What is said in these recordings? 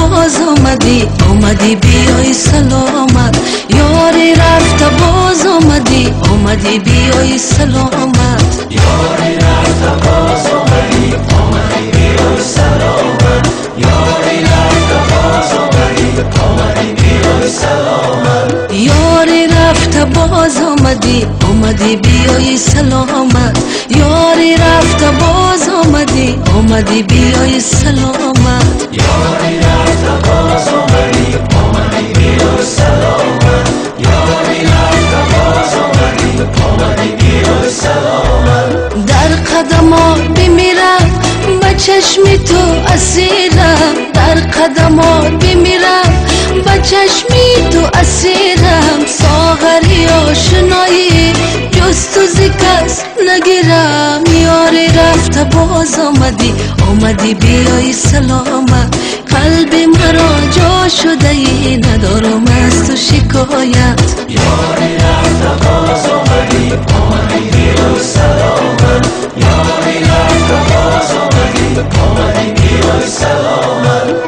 باز آمدی، آمدی بیای سلامت. یاری رفته باز آمدی، آمدی بیای سلامت. یاری رفته باز آمدی، آمدی بیای سلامت. یاری رفته باز آمدی، آمدی بیای سلامت. یاری رفته باز آمدی، آمدی بیای سلامت. یاری رفته باز آمدی، آمدی بیای سلامت. یاری رفته باز آمدی، آمدی بیای سلامت. یاری رفته باز آمدی، آمدی بیای سلامت. در قدمات بمیرم به چشمی تو اسیرم، در قدمات بمیرم به چشمی تو اسیرم. ساغری آشنایی جز تو ز کس نگیرم. یاری رفته باز آمدی، آمدی بیای سلامت. قلب مرا جا شده ای ندارم از تو شکایت. یاری رفته باز آمدی، آمدی بیای سلامت. یاری رفته باز آمدی، آمدی بیای سلامت.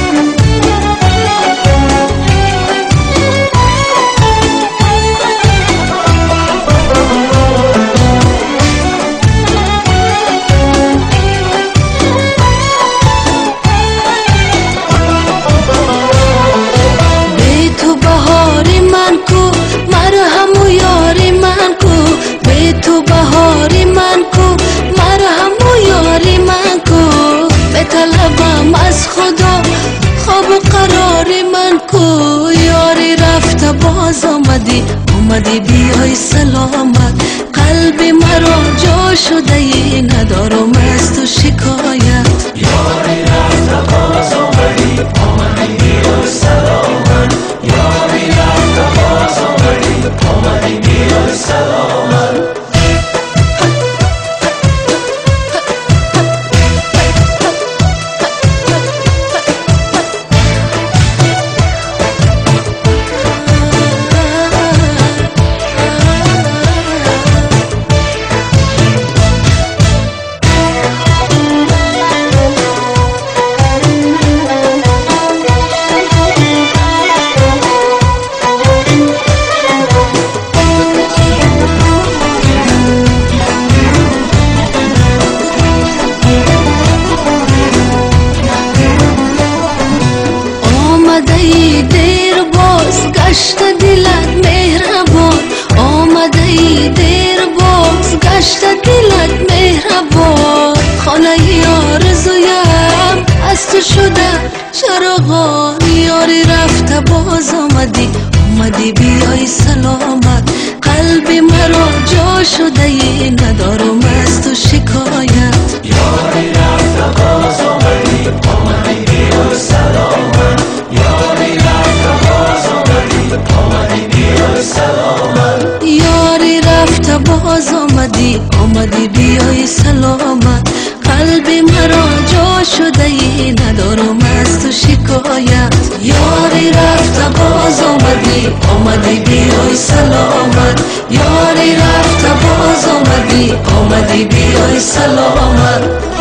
تو بهاری من کو، مرهم و یاری من کو. به طلبم از خدا خواب و قراری من کو. یاری رفته باز آمدی، آمدی بیای سلامت. قلب مرا جا شده ای ندارم از تو شکایت. یاری رفته باز آمدی، آمدی بیای سلامت. یاری رفته باز آمدی، آمدی بیای سلامت. گشت دلت مهربان، آمده ای دیر باز گشت دلت مهربان. خانه آرزویم از تو شده چراغان. یاری رفته باز آمدی، آمدی بیای سلامت. قلب مرا جا شده ای ندارم از تو شکایت. یاری رفته باز آمدی، آمدی بیای سلامت. یاری رفته باز آمدی، آمدی بیای سلامت. یاری رفته باز آمدی، آمدی بیای سلامت. قلب مرا جا شده ای ندارم از تو شکایت. یاری رفته باز آمدی، آمدی بیای سلامت. یاری رفته باز آمدی، آمدی بیای سلامت.